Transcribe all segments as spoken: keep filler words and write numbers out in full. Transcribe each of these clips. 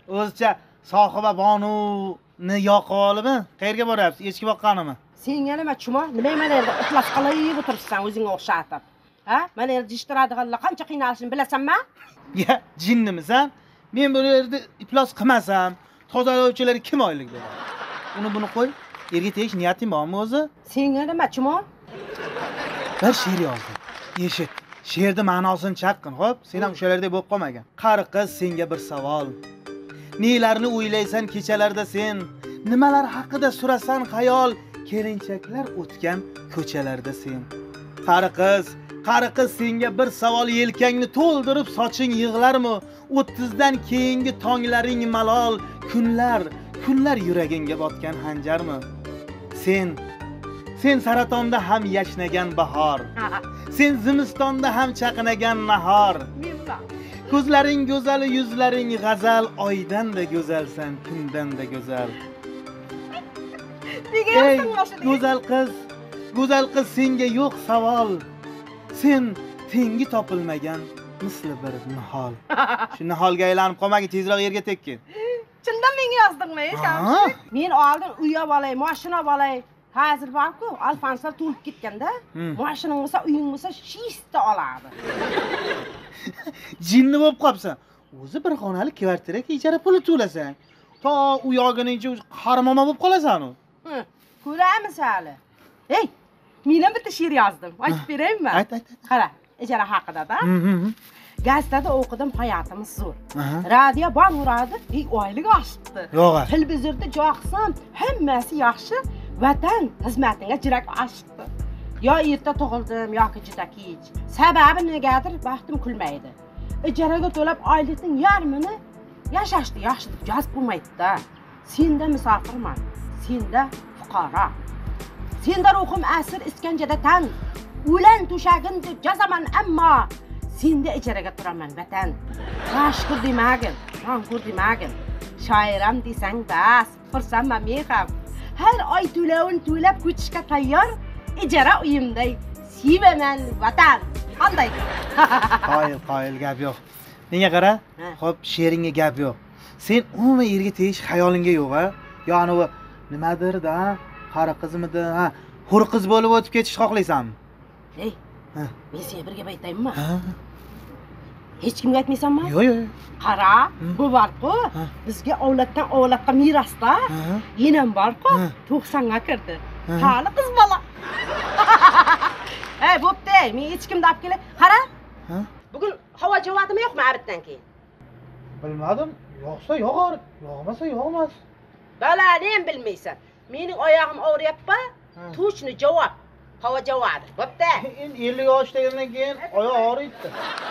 O'zicha sohiba Bonuni yoqib olibmi? Qayerga boryapsiz? Echki boqqanimi? Senga nima chuma? Nima mana yerda uxlab qolayib o'tiribsan o'zingga o'xshatib? Ha? Mana yerda ishtiradiganlar qancha qiynalishini bilasanmi? Ya, jinnimisan? Men bu yerda iflos qilmasam, tozalovchilarga kim oylik beradi? Uni buni qo'y. Yerga tegish niyating bormi o'zi? Senga nima chuma? Bir she'r yozdim. Eshit. She'rni ma'nosini chaqqin, xo'p? Sen ham o'shalardek bo'lib qolmagan. Qari qiz, senga bir savol. Nelarni o'ylaysan kechalarda sen? Nimalar haqida surasan xayol? Kelinchaklar o'tgan ko'chalarda sen. Qari qiz, qari qiz, senga bir savol. Yelkangni to'ldirib soching yig'larmi? o'ttizdan keyingi tonglaring malol. Kunlar, kunlar yuragingga botgan hanjarmi? Sen Sen saratonda ham yashnagan bahor. Sen zimistonda ham chaqnagan nahor. Ko'zlaring go'zal, yuzlaring g'azal, oydan-da go'zalsan, kundan-da go'zal. Ey go'zal qiz, go'zal qiz, senga yo'q savol. Sen tengi topilmagan misli bir nihol. Shu niholga aylanib qolmagin, tezroq yerga tekkin. Chindan menga yozdingmi, eshitdingmi? Men oldin uy olay, mashina olay. Hozir borku, alfanslar to'lib ketganda, mashinang bo'lsa, uying bo'lsa, shista oladi. Jinni bo'lib qolibsan. O'zi bir xonali kvartiraga ijara puli to'lasang, to u yog'iningcha qaramoma bo'lib qolasan-ku. Ko'ramiz hali. Hey, men ham bitta she'r yozdim. Aytib beraymi? Ayt, ayt. Qara, ijara haqida-da. Gazetada o'qidim, hayotimiz zo'r. Radio bor uradi, ey oylik oshibdi. Televizorda joqsam, hammasi yaxshi. Vatan xizmatiga jirak ochdi. Yo erta tug'ildim yoki juda kech. Sababi negadir baxtim kulmaydi. Ijaraga to'lab oylikning yarmini yashashni yaxshi deb yozib bo'lmaydi-da. Senda musofirman, senda fuqaro. Senda ruhim asir iskanjada tan. O'lan to'shagim deb jazaman, ammo senda ijaraga turaman vatan. Mashhur demagin, mashhur demagin. Shoiram desang bas, xursandman men ham. Her oy to'lovini to'lab ko'chishga tayyor, ijara uyimday sevaman vatan. Qanday? Qoyil, qoyil gap yo'q. Menga qara, xo'p, she'ringga gap yo'q. Sen umuman yerga tegish xayolingga yo'q-a? Yo anavi nimadir-da, qari qizmidi, ha, hur qiz bo'lib o'tib ketishni xohlaysanmi? Ey, men senga bir gap aytaymi? Hech kimga aytmaysanmi? Yo'q, yo'q. Qara, bu bor-ku, bizga avloddan avlodga merosda. Yenam bor-ku, to'qsonga kirdi. Hali qiz bola. Ey, bo'pti, men hech kimni olib kelay. Qara. Bugun havo javodimi yo'qmi abitdan keyin? Bilmadim. Yo'qsa yog'ar, yo'qmasa yo'qmas. Balani ham bilmaysan. Mening oyog'im og'riyapti. To'chni javob. Havo javodi. Bo'pti. Endi ellik yoshdagidan keyin oyoq og'riydi.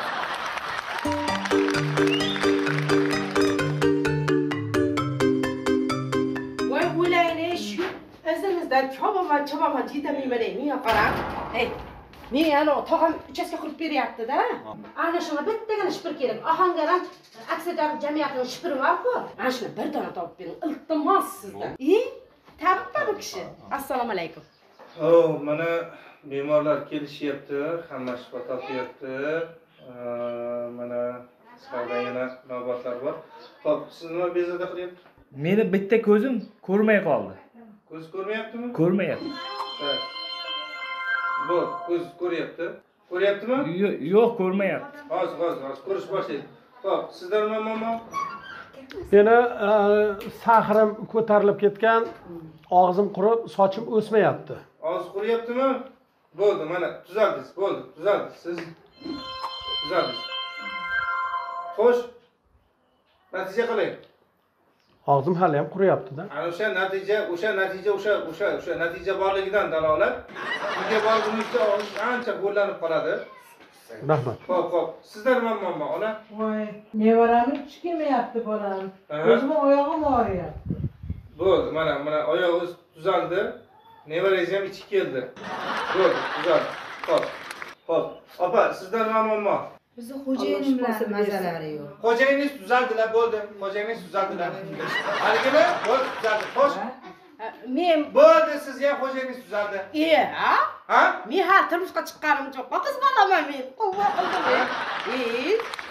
Voy o'layni shu izimizdan chobaman chobaman yetamayman menga qara. Hey, men ana tog'am uchastka qurib beryapti-da. Ana shuna bittagina shipir kerak. Ohangaron aksiyador jamiyatining shipiri bor-ku. Ana shuni bir dona topib bering. Iltimos sizdan. Ey, tappa bu kishi. Assalomu alaykum. Oh, mana bemorlar kelishyapti, hamma shifo topyapti. Mana sizlarda yana navbatlar bor. Xo'p, siz nima bezovta qilyapti? Meni bitta ko'zim ko'rmay qoldi. Ko'z ko'rmayaptimi? Ko'rmayapti. Ha. Bu ko'z ko'ryapti. Ko'ryaptimi? Yo'q, ko'rmayapti. Hozir, hozir, hozir ko'rish boshlaydi. Xo'p, sizlar nima muammo? Seni sahrim ko'tarilib ketgan, og'zim qurib, sochim o'smayapti. Og'iz quriyaptimi? Bo'ldi, mana tuzaldingiz, bo'ldi, tuzaldingiz. Siz tuzaldingiz. Xo'sh. Natija qiling. Og'zim hali ham quriyapti-da. Ana o'sha natija, o'sha natija, o'sha o'sha o'sha natija borligidan dalolat. Unga borgunizda og'iz ancha bo'lanib qoladi. Rahmat. Xo'p, xo'p. Sizlar nima muammo, ona? Voy, nevaramni tish kelmayapti bolam. O'zimning oyog'im og'riyapti. Bo'ldi, mana mana oyog'ingiz tuzaldi. Nevarangiz ham ichib keldi. Bo'ldi, tuzaldi. Xo'p. Xo'p. Opa, sizlar nima muammo? Bizni xo'jayinim bilan mazalari yo'q. Xo'jayingiz tuzaldilar, bo'ldi. Xo'jayingiz tuzaldilar. Haligimi? Bo'ldi, tuzaldi. Xo'sh. Men bo'ldi, siz ham xo'jayingiz tuzaldi. E, ha? Ha? Men har turmushga chiqqanim yo'q. Qiz bolaman men. Quvva qildim. E,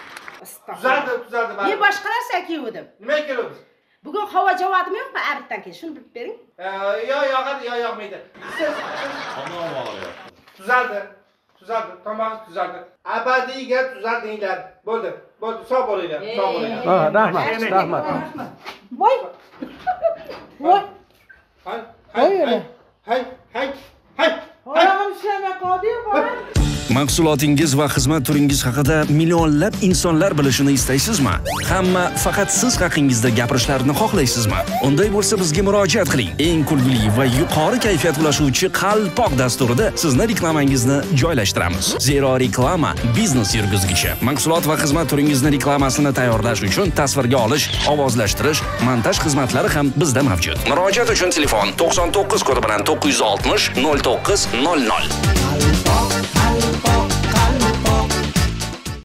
isitdim. Tuzaldi, tuzaldi. Men boshqa narsa kiyuvdim. Nima keldingiz? Bugun havo javodim yo'qmi? Arbitdan keyin shuni bilib bering. Yo, yo'qadi, yo, yo'qmaydi. Siz tuzaldi. Tuzaldi, tomog'ingiz tuzaldi. Abadiyga tuzaldinglar. Bo'ldi. Bo'ldi, sog' bo'linglar, sog' bo'linglar. Ha, rahmat, rahmat. Voy. Voy. Hay, hay, hay, hay, hay, hay. Oyog'im ishlamay qoldi-yu, bolam. Mahsulotingiz va xizmat turingiz haqida millionlab insonlar bilishini istaysizmi? Hamma faqat siz haqingizda gapirishlarini xohlaysizmi? Unday bo'lsa bizga murojaat qiling. Eng kulgili va yuqori kayfiyat ulashuvchi Qalpoq dasturida sizni reklamangizni joylashtiramiz. Zero reklama biznes yurgizgichi. Mahsulot va xizmat turingizni reklamasini tayyorlash uchun tasvirga olish, ovozlashtirish, montaj xizmatlari ham bizda mavjud. Murojaat uchun telefon to'qson to'qqiz kodi bilan to'qqiz yuz oltmish nol to'qqiz nol nol.